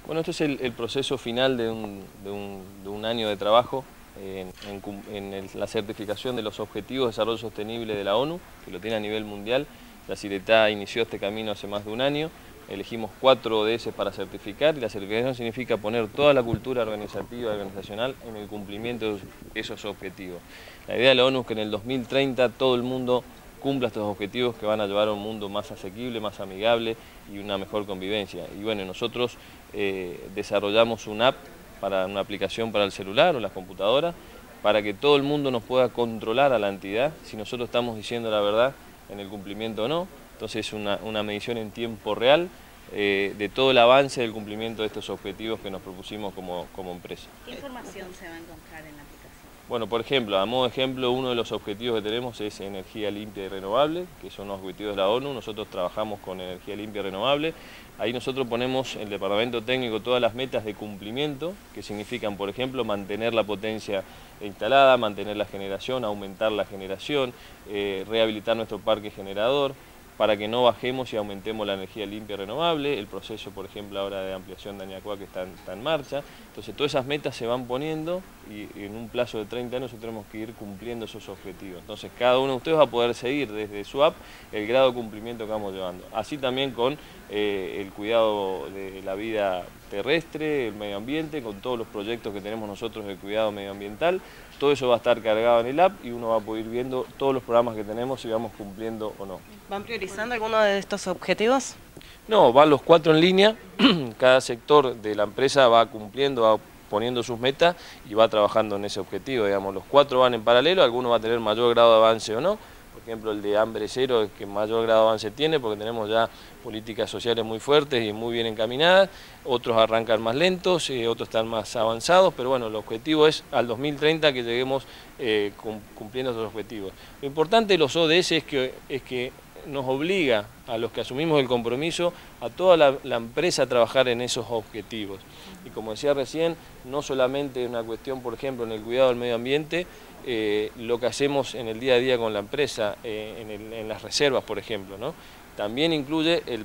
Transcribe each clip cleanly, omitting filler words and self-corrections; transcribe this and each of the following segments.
Bueno, este es el proceso final de un año de trabajo en la certificación de los Objetivos de Desarrollo Sostenible de la ONU, que lo tiene a nivel mundial. Yacyretá inició este camino hace más de un año. Elegimos 4 ODS para certificar, y la certificación significa poner toda la cultura organizativa y organizacional en el cumplimiento de esos objetivos. La idea de la ONU es que en el 2030 todo el mundo cumpla estos objetivos que van a llevar a un mundo más asequible, más amigable y una mejor convivencia. Y bueno, nosotros desarrollamos una app, una aplicación para el celular o las computadoras, para que todo el mundo nos pueda controlar a la entidad si nosotros estamos diciendo la verdad en el cumplimiento o no. Entonces es una medición en tiempo real de todo el avance del cumplimiento de estos objetivos que nos propusimos como empresa. ¿Qué información se va a encontrar en la aplicación? Bueno, por ejemplo, a modo de ejemplo, uno de los objetivos que tenemos es energía limpia y renovable, que son los objetivos de la ONU. Nosotros trabajamos con energía limpia y renovable. Ahí nosotros ponemos en el departamento técnico todas las metas de cumplimiento, que significan, por ejemplo, mantener la potencia instalada, mantener la generación, aumentar la generación, rehabilitar nuestro parque generador, para que no bajemos y aumentemos la energía limpia y renovable. El proceso, por ejemplo, ahora de ampliación de Añacuá que está en marcha. Entonces, todas esas metas se van poniendo y en un plazo de 30 años nosotros tenemos que ir cumpliendo esos objetivos. Entonces, cada uno de ustedes va a poder seguir desde su app el grado de cumplimiento que vamos llevando. Así también con el cuidado de la vida terrestre, el medio ambiente, con todos los proyectos que tenemos nosotros de cuidado medioambiental. Todo eso va a estar cargado en el app y uno va a poder ir viendo todos los programas que tenemos si vamos cumpliendo o no. ¿Van priorizando alguno de estos objetivos? No, van los 4 en línea. Cada sector de la empresa va cumpliendo, va poniendo sus metas y va trabajando en ese objetivo. Digamos, los 4 van en paralelo, alguno va a tener mayor grado de avance o no. Por ejemplo, el de hambre cero es el que mayor grado de avance tiene, porque tenemos ya políticas sociales muy fuertes y muy bien encaminadas. Otros arrancan más lentos, otros están más avanzados, pero bueno, el objetivo es al 2030 que lleguemos cumpliendo esos objetivos. Lo importante de los ODS es que nos obliga a los que asumimos el compromiso, a toda la empresa a trabajar en esos objetivos. Y como decía recién, no solamente una cuestión, por ejemplo, en el cuidado del medio ambiente, lo que hacemos en el día a día con la empresa, en las reservas, por ejemplo, ¿no? También incluye el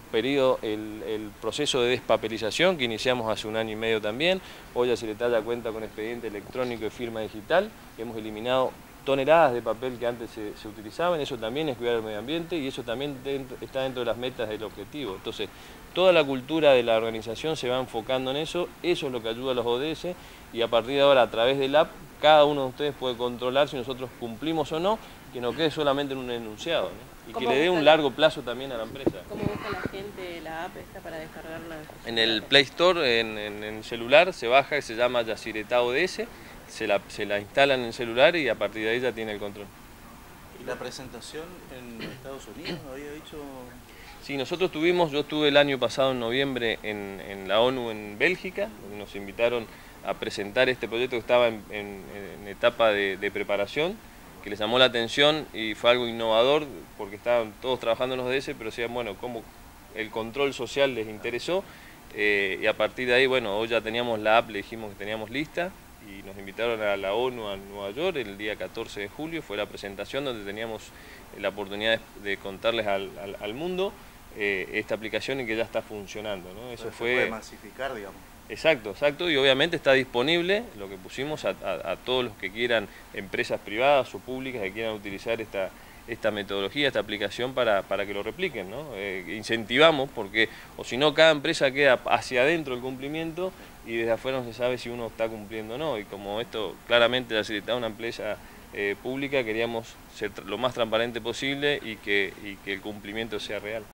proceso de despapelización que iniciamos hace 1 año y medio también. Hoy Yacyretá ya cuenta con expediente electrónico y firma digital. Hemos eliminado toneladas de papel que antes se utilizaban. Eso también es cuidar el medio ambiente y eso también está dentro de las metas del objetivo. Entonces, toda la cultura de la organización se va enfocando en eso es lo que ayuda a los ODS, y a partir de ahora, a través del app, cada uno de ustedes puede controlar si nosotros cumplimos o no, que no quede solamente en un enunciado, ¿no? Y que le dé un largo plazo también a la empresa. ¿Cómo busca la gente la app esta para descargarla? En el Play Store, en el celular, se baja, que se llama Yacyretá ODS, se la instalan en el celular y a partir de ahí ya tiene el control. ¿Y la presentación en Estados Unidos había dicho? Sí, yo estuve el año pasado en noviembre en la ONU en Bélgica, donde nos invitaron a presentar este proyecto que estaba en etapa de preparación, que les llamó la atención y fue algo innovador porque estaban todos trabajando en los ODS, pero decían, bueno, cómo el control social les interesó, y a partir de ahí, bueno, hoy ya teníamos la app, le dijimos que teníamos lista, y nos invitaron a la ONU a Nueva York el día 14 de julio, fue la presentación donde teníamos la oportunidad de contarles al mundo esta aplicación y que ya está funcionando, ¿no? Eso fue... Se puede masificar, digamos. Exacto, exacto, y obviamente está disponible, lo que pusimos a todos los que quieran, empresas privadas o públicas que quieran utilizar esta metodología, esta aplicación para que lo repliquen, ¿no? Incentivamos porque, o si no, cada empresa queda hacia adentro el cumplimiento y desde afuera no se sabe si uno está cumpliendo o no, y como esto claramente Yacyretá una empresa pública, queríamos ser lo más transparente posible y que el cumplimiento sea real.